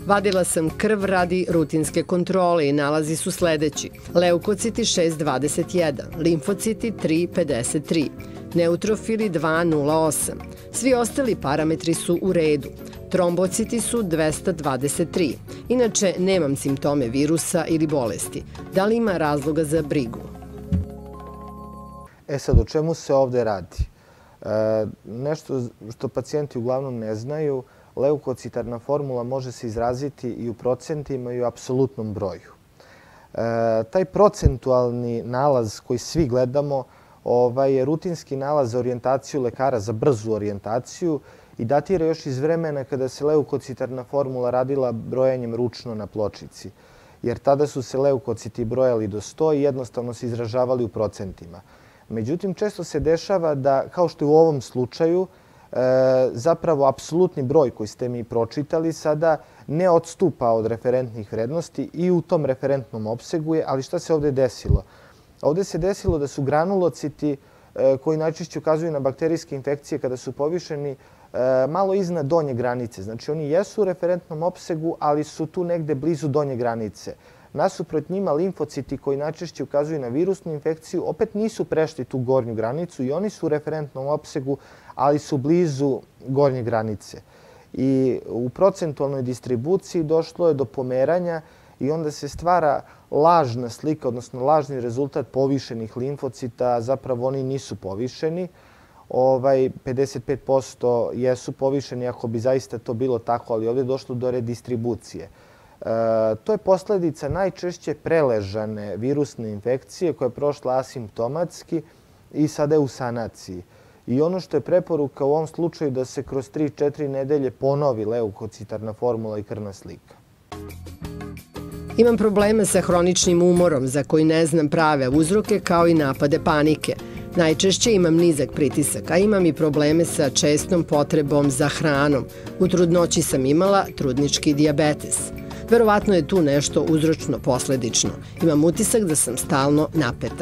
Vadila sam krv radi rutinske kontrole i nalazi su sledeći. Leukociti 6,21, limfociti 3,53, neutrofili 2,08. Svi ostali parametri su u redu. Trombociti su 223. Inače, nemam simptome virusa ili bolesti. Da li ima razloga za brigu? Sad, o čemu se ovde radi? Nešto što pacijenti uglavnom ne znaju, leukocitarna formula može se izraziti i u procentima i u apsolutnom broju. Taj procentualni nalaz koji svi gledamo je rutinski nalaz za orijentaciju lekara, za brzu orijentaciju i datira još iz vremena kada se leukocitarna formula radila brojanjem ručno na pločici. Jer tada su se leukociti brojali do 100 i jednostavno se izražavali u procentima. Međutim, često se dešava da, kao što je u ovom slučaju, zapravo apsolutni broj koji ste mi pročitali sada ne odstupa od referentnih vrednosti i u tom referentnom opsegu je, ali šta se ovde desilo? Ovde se desilo da su granulociti koji najčešće ukazuju na bakterijske infekcije kada su povišeni malo iznad donje granice. Znači oni jesu u referentnom opsegu, ali su tu negde blizu donje granice. Nasuprot njima limfociti koji najčešće ukazuju na virusnu infekciju opet nisu prešli tu gornju granicu i oni su u referentnom opsegu, ali su blizu gornje granice. I u procentualnoj distribuciji došlo je do pomeranja i onda se stvara lažna slika, odnosno lažni rezultat povišenih limfocita, a zapravo oni nisu povišeni. 55% jesu povišeni ako bi zaista to bilo tako, ali ovdje je došlo do redistribucije. To je posledica najčešće preležane virusne infekcije koja je prošla asimptomatski i sada je u sanaciji. I ono što je preporuka u ovom slučaju da se kroz 3-4 nedelje ponovi leukocitarna formula i krvna slika. Imam probleme sa hroničnim umorom za koji ne znam prave uzroke kao i napade panike. Najčešće imam nizak pritisak, a imam i probleme sa čestom potrebom za hranom. U trudnoći sam imala trudnički dijabetes. Verovatno je tu nešto uzročno-posledično. Imam utisak da sam stalno napeta.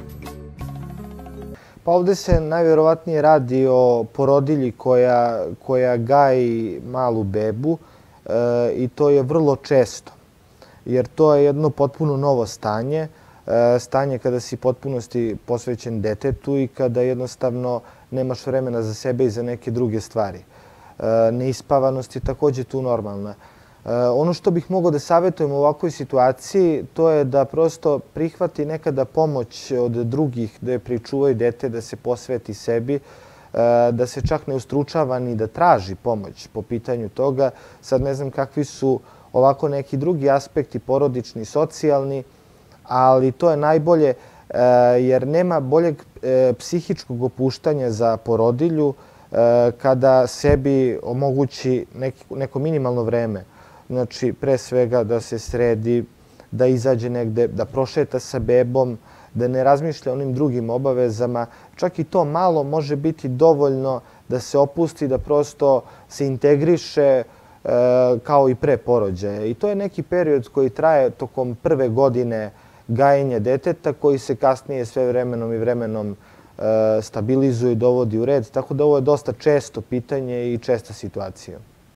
Pa ovde se najverovatnije radi o porodilji koja gaji malu bebu i to je vrlo često. Jer to je jedno potpuno novo stanje. Stanje kada si potpunosti posvećen detetu i kada jednostavno nemaš vremena za sebe i za neke druge stvari. Neispavanost je takođe tu normalna. Ono što bih mogao da savjetujem u ovakvoj situaciji, to je da prosto prihvati nekada pomoć od drugih, da je pričuvaju dete, da se posveti sebi, da se čak ne ustručava ni da traži pomoć po pitanju toga. Sad ne znam kakvi su ovako neki drugi aspekti, porodični, socijalni, ali to je najbolje jer nema boljeg psihičkog opuštanja za porodilju kada sebi omogući neko minimalno vreme. Znači, pre svega da se sredi, da izađe negde, da prošeta sa bebom, da ne razmišlja o onim drugim obavezama. Čak i to malo može biti dovoljno da se opusti, da prosto se integriše kao i pre porođaja. I to je neki period koji traje tokom prve godine gajenja deteta, koji se kasnije sve vremenom stabilizuje i dovodi u red. Tako da ovo je dosta često pitanje i česta situacija.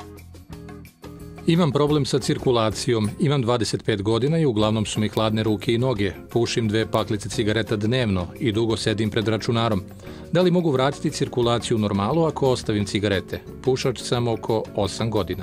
Imam problem sa cirkulacijom. Imam 25 godina i uglavnom su mi hladne ruke i noge. Pušim 2 paklice cigareta dnevno i dugo sedim pred računarom. Da li mogu vratiti cirkulaciju u normalu ako ostavim cigarete? Pušač sam oko 8 godina.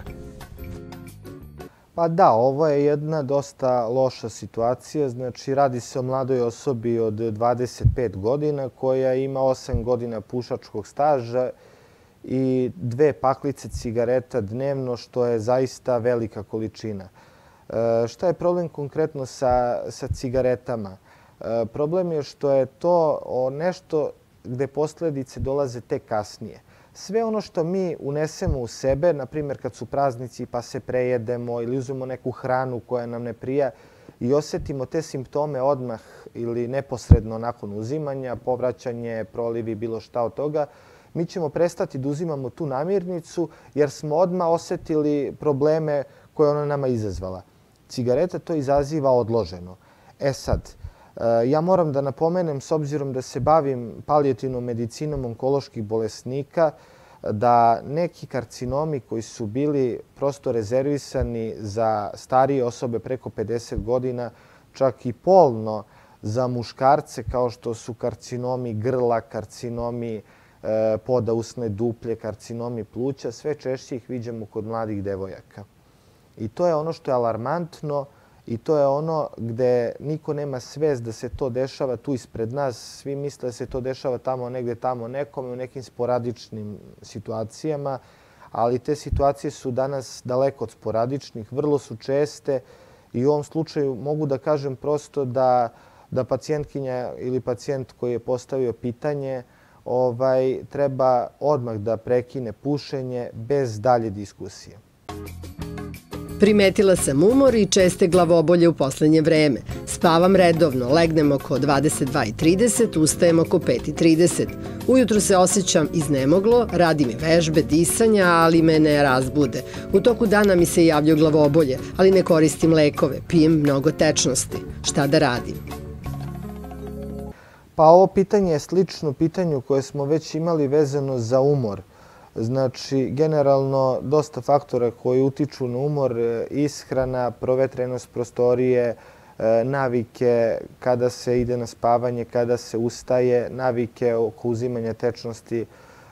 Pa da, ovo je jedna dosta loša situacija. Znači, radi se o mladoj osobi od 25 godina koja ima 8 godina pušačkog staža i 2 paklice cigareta dnevno, što je zaista velika količina. Šta je problem konkretno sa cigaretama? Problem je što je to nešto gde posledice dolaze tek kasnije. Sve ono što mi unesemo u sebe, na primjer kad su praznici pa se prejedemo ili uzmemo neku hranu koja nam ne prija i osetimo te simptome odmah ili neposredno nakon uzimanja, povraćanje, prolivi, bilo šta od toga, mi ćemo prestati da uzimamo tu namirnicu jer smo odmah osetili probleme koje ona nama izazvala. Cigareta to izaziva odloženo. Sad, ja moram da napomenem, s obzirom da se bavim palijativnom medicinom onkoloških bolesnika, da neki karcinomi koji su bili prosto rezervisani za starije osobe preko 50 godina, čak i polno za muškarce, kao što su karcinomi grla, karcinomi poda usne duplje, karcinomi pluća, sve češće ih viđamo kod mladih devojaka. I to je ono što je alarmantno i to je ono gde niko nema svest da se to dešava tu ispred nas. Svi misle da se to dešava tamo negde, tamo nekome, u nekim sporadičnim situacijama, ali te situacije su danas daleko od sporadičnih, vrlo su česte i u ovom slučaju mogu da kažem prosto da pacijentkinja ili pacijent koji je postavio pitanje treba odmah da prekine pušenje bez dalje diskusije. Primetila sam umor i česte glavobolje u poslednje vreme. Spavam redovno, legnem oko 22:30, ustajem oko 5:30. Ujutru se osjećam iznemoglo, radim i vežbe, disanja, ali me ne razbude. U toku dana mi se javljaju glavobolje, ali ne koristim lekove, pijem mnogo tečnosti. Šta da radim? Pa ovo pitanje je slično pitanju koje smo već imali vezano za umor. Znači, generalno, dosta faktora koji utiču na umor, ishrana, provetrenost prostorije, navike kada se ide na spavanje, kada se ustaje, navike oko uzimanja tečnosti,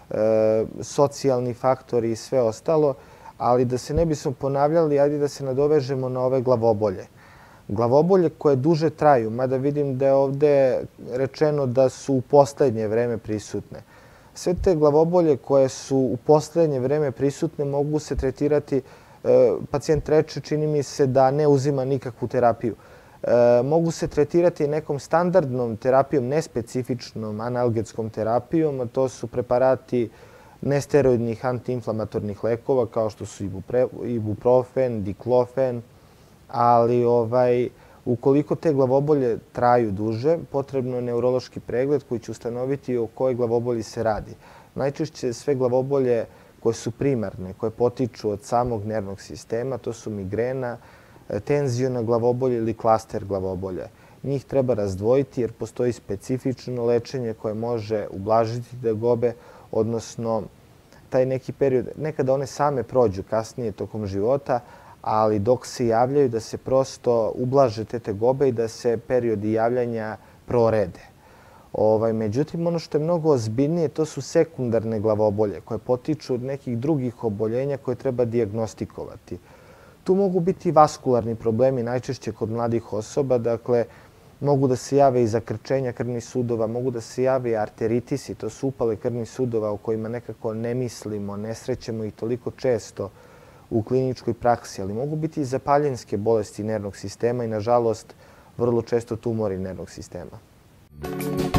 socijalni faktori i sve ostalo. Ali da se ne bismo ponavljali, ajde da se nadovežemo na ove glavobolje. Glavobolje koje duže traju, mada vidim da je ovde rečeno da su u poslednje vreme prisutne. Sve te glavobolje koje su u poslednje vreme prisutne mogu se tretirati, pacijent reče, čini mi se da ne uzima nikakvu terapiju. Mogu se tretirati nekom standardnom terapijom, nespecifičnom analgetskom terapijom, a to su preparati nesteroidnih antiinflamatornih lekova kao što su ibuprofen, diklofen, ali ukoliko te glavobolje traju duže, potrebno je neurološki pregled koji će ustanoviti o kojoj glavobolji se radi. Najčešće sve glavobolje koje su primarne, koje potiču od samog nervnog sistema, to su migrena, tenziona glavobolje ili klaster glavobolja. Njih treba razdvojiti jer postoji specifično lečenje koje može ublažiti tegobe, odnosno taj neki period, nekada one same prođu kasnije tokom života, ali dok se javljaju da se prosto ublaže te tegobe i da se periodi javljanja prorede. Međutim, ono što je mnogo ozbiljnije, to su sekundarne glavobolje koje potiču od nekih drugih oboljenja koje treba dijagnostikovati. Tu mogu biti vaskularni problemi, najčešće kod mladih osoba, dakle, mogu da se jave i zakrčenja krvnih sudova, mogu da se jave i arteritisi, to su upale krvnih sudova o kojima nekako ne mislimo, ne srećemo ih toliko često u kliničkoj praksi, ali mogu biti i zapaljenske bolesti nervnog sistema i, nažalost, vrlo često tumori nervnog sistema.